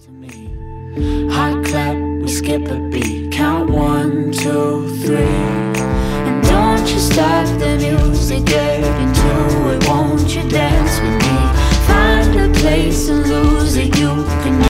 to me. Hot clap, we skip a beat. Count 1, 2, 3. And don't you stop the music, get into it. Won't you dance with me? Find a place and